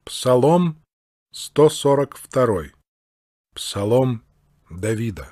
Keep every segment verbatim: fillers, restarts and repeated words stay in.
Псалом сто сорок два. Псалом Давида.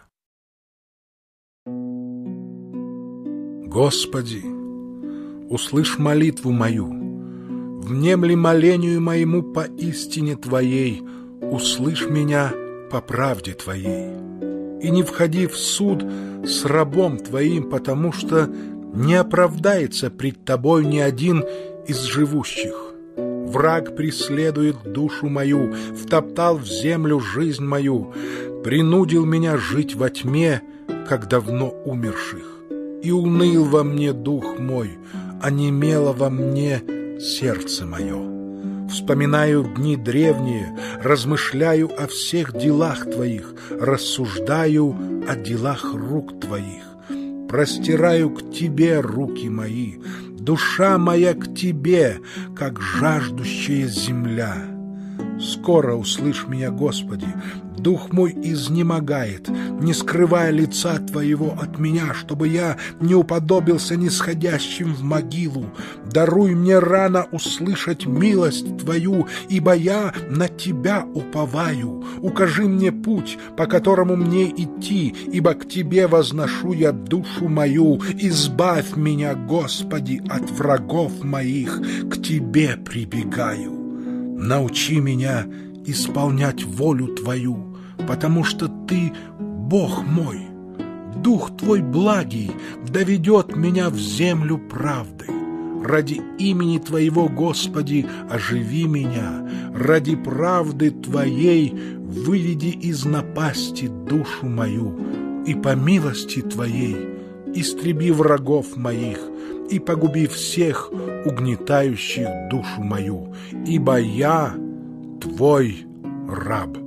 Господи, услышь молитву мою, внемли молению моему поистине Твоей, услышь меня по правде Твоей. И не входи в суд с рабом Твоим, потому что не оправдается пред Тобой ни один из живущих. Враг преследует душу мою, втоптал в землю жизнь мою, принудил меня жить во тьме, как давно умерших. И уныл во мне дух мой, онемело во мне сердце мое. Вспоминаю дни древние, размышляю о всех делах Твоих, рассуждаю о делах рук Твоих. Простираю к Тебе руки мои, душа моя к Тебе, как жаждущая земля. Скоро услышь меня, Господи, дух мой изнемогает, не скрывая лица Твоего от меня, чтобы я не уподобился нисходящим в могилу. Даруй мне рано услышать милость Твою, ибо я на Тебя уповаю. Укажи мне путь, по которому мне идти, ибо к Тебе возношу я душу мою. Избавь меня, Господи, от врагов моих, к Тебе прибегаю. Научи меня исполнять волю Твою, потому что Ты Бог мой. Дух Твой благий доведет меня в землю правды. Ради имени Твоего, Господи, оживи меня. Ради правды Твоей выведи из напасти душу мою. И по милости Твоей истреби врагов моих и погуби всех угнетающих душу мою, ибо я Твой раб.